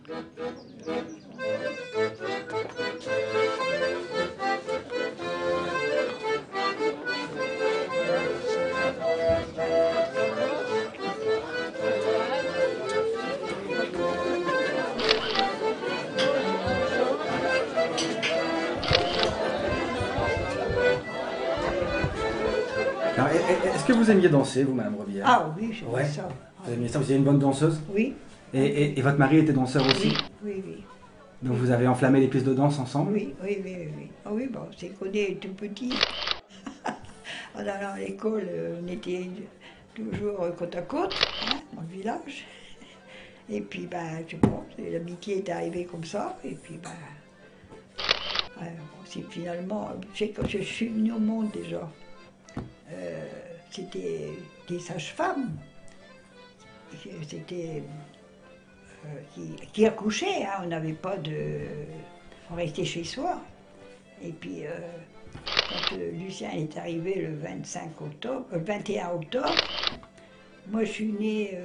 Alors, est-ce que vous aimiez danser, vous, Madame Rebière? Ah oui, j'aime Ouais. ça. Vous aimiez ça? Vous étiez une bonne danseuse? Oui. Et votre mari était danseur aussi? Oui, oui. Donc vous avez enflammé les pistes de danse ensemble? Oui, oui, oui, oui. Ah oui, bon, c'est qu'on est tout petit. En allant à l'école, on était toujours côte à côte, hein, dans le village. Et puis, ben, je sais pas, l'amitié est arrivée comme ça. Et puis, ben, bon, finalement, c'est quand je suis venue au monde déjà. C'était des sages-femmes. C'était qui accouchaient, hein, on n'avait pas de... On restait chez soi. Et puis, quand Lucien est arrivé le 21 octobre, moi je suis née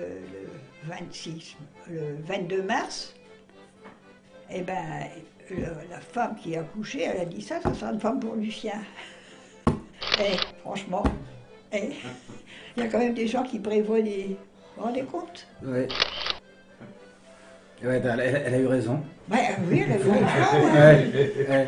le 22 mars, et ben la femme qui a accouché, elle a dit ça sera une femme pour Lucien. Et franchement, il y a quand même des gens qui prévoient des... Vous vous rendez compte? Oui. Ouais, ben, elle a eu raison. Ouais, oui, elle a eu raison. Ouais.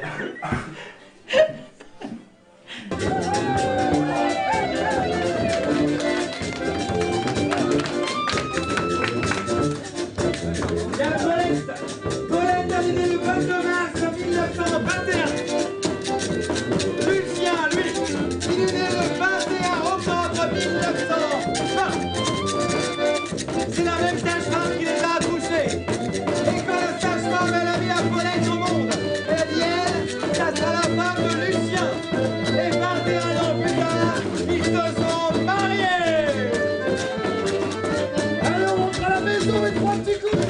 Colette arrivée le 22 mars 1921. Lucien, lui, il est né le 21 octobre 1920. C'est la même sage-femme qui les a accouchés. Et quand la sage-femme, elle a mis la Colette au monde, eh bien, ça sera la femme de Lucien. Et 21 ans plus tard, ils se sont mariés. Allez, on rentre à la maison et trois petits coups.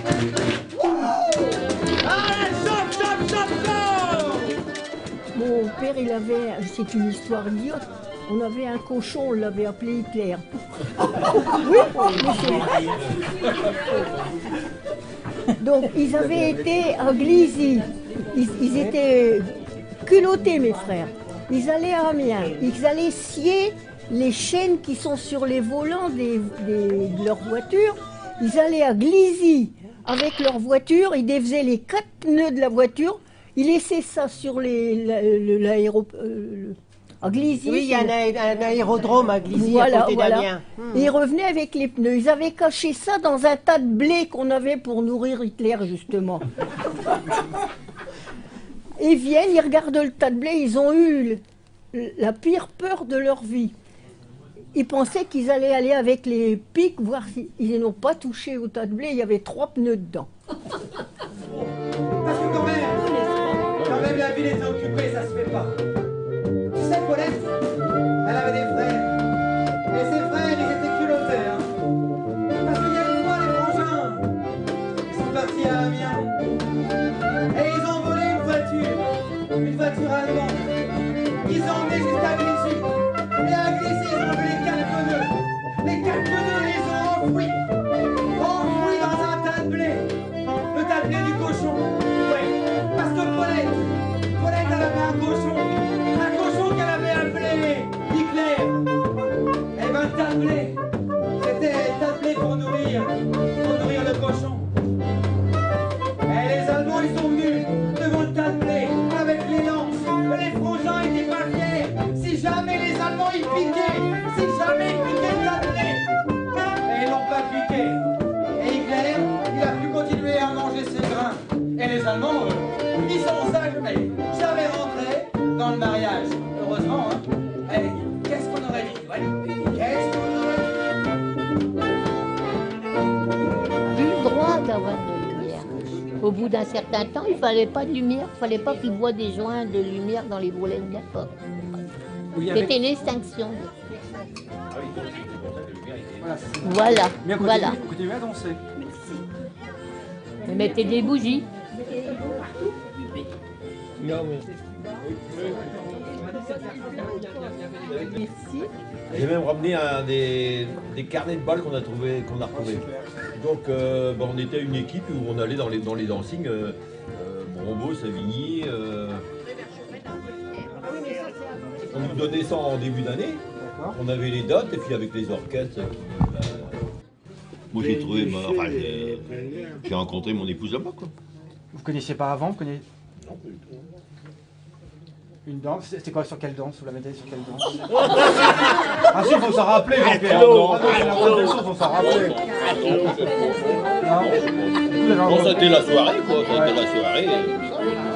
Mon père, il avait, c'est une histoire idiote, on avait un cochon, on l'avait appelé Hitler. Oui, mais c'est vrai. Donc, ils avaient été à Glizy. Ils étaient culottés, mes frères. Ils allaient à Amiens. Ils allaient scier les chaînes qui sont sur les volants de leur voiture. Ils allaient à Glizy avec leur voiture. Ils défaisaient les 4 pneus de la voiture. Ils laissaient ça sur l'aéroport. À Glizy. Oui, il y a un aérodrome à Glizy, voilà, à côté d'Amiens. Et ils revenaient avec les pneus. Ils avaient caché ça dans un tas de blé qu'on avait pour nourrir Hitler, justement. Ils viennent, ils regardent le tas de blé, ils ont eu la pire peur de leur vie. Ils pensaient qu'ils allaient aller avec les pics, voir s'ils n'ont pas touché au tas de blé, il y avait 3 pneus dedans. Parce que quand même la ville était occupée, ça se fait pas. Tu sais, Colette, elle avait des frères. Et ses frères, ils étaient culottés, hein. Parce qu'il y a une fois, les frangins, ils sont partis à Amiens. Et ils ont volé une voiture allemande. Ils ont emmené jusqu'à Glizy. Et à Glizy, ils ont enlevé les 4 pneus. Les 4 pneus, ils ont enfouis. Enfouis dans un tas de blé. Le tas de blé du cochon. Ouais. Parce que Colette, elle avait un cochon qu'elle avait appelé Hitler. Et ben, le tas de blé, c'était le tas de blé pour nourrir le cochon. Et les Allemands, ils sont venus devant le tas de blé avec les lances. Les frangins étaient pas fiers. Si jamais les Allemands ils piquaient, si jamais ils piquaient le tas de blé. Et ils l'ont pas piqué. Et Hitler, il a pu continuer à manger ses grains. Et les Allemands, ils sont sages, mais jamais rentrés dans le mariage. Heureusement, hein. Allez, qu'est-ce qu'on aurait dit? Ouais. Qu'est-ce qu'on aurait dit? Plus le droit d'avoir de lumière. Au bout d'un certain temps, il ne fallait pas de lumière. Il ne fallait pas qu'ils voient des joints de lumière dans les volets de la porte. C'était une extinction. Voilà, Mais voilà. continuez à danser. Mais mettez des bougies. Non, mais... J'ai même ramené des carnets de balles qu'on a retrouvés. Donc on était une équipe où on allait dans les dancings, Brombault, Savigny. On nous donnait ça en début d'année. On avait les dates et puis avec les orchestres. Moi j'ai trouvé, j'ai rencontré mon épouse là-bas quoi. Vous connaissiez pas avant, vous connaissiez... Non, pas du tout. Une danse, c'était quoi, sur quelle danse? Vous la mettez sur quelle danse? Ah si, faut s'en rappeler, Jean-Pierre. Non, faut s'en rappeler. Non, c'était la soirée quoi, ça a été la soirée.